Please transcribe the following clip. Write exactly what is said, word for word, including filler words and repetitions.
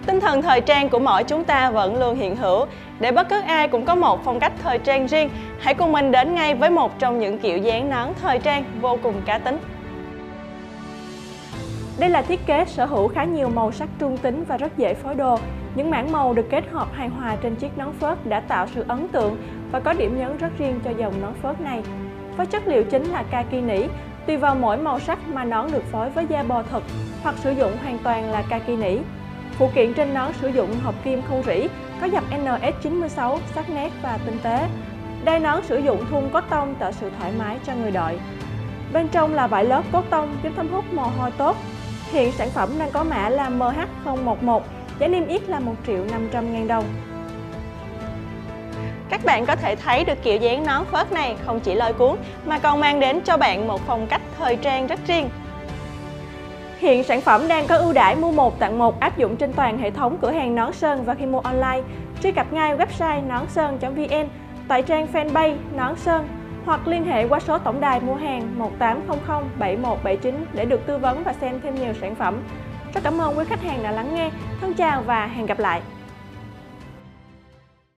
Tinh thần thời trang của mỗi chúng ta vẫn luôn hiện hữu, để bất cứ ai cũng có một phong cách thời trang riêng. Hãy cùng mình đến ngay với một trong những kiểu dáng nón thời trang vô cùng cá tính. Đây là thiết kế sở hữu khá nhiều màu sắc trung tính và rất dễ phối đồ. Những mảng màu được kết hợp hài hòa trên chiếc nón phớt đã tạo sự ấn tượng và có điểm nhấn rất riêng cho dòng nón phớt này. Với chất liệu chính là kaki nỉ, tùy vào mỗi màu sắc mà nón được phối với da bò thực hoặc sử dụng hoàn toàn là kaki nỉ. Phụ kiện trên nón sử dụng hợp kim không rỉ, có dập N S chín mươi sáu, sắc nét và tinh tế. Đai nón sử dụng thun cốt tông tạo sự thoải mái cho người đội. Bên trong là vải lớp cốt tông giúp thấm hút mồ hôi tốt. Hiện sản phẩm đang có mã là M H không một một, giá niêm yết là một triệu năm trăm ngàn đồng. Các bạn có thể thấy được kiểu dáng nón phớt này không chỉ lôi cuốn mà còn mang đến cho bạn một phong cách thời trang rất riêng. Hiện sản phẩm đang có ưu đãi mua một tặng một áp dụng trên toàn hệ thống cửa hàng Nón Sơn và khi mua online, truy cập ngay website nón sơn chấm vn, tại trang fanpage Nón Sơn hoặc liên hệ qua số tổng đài mua hàng một tám không không bảy một bảy chín để được tư vấn và xem thêm nhiều sản phẩm. Rất cảm ơn quý khách hàng đã lắng nghe. Thân chào và hẹn gặp lại!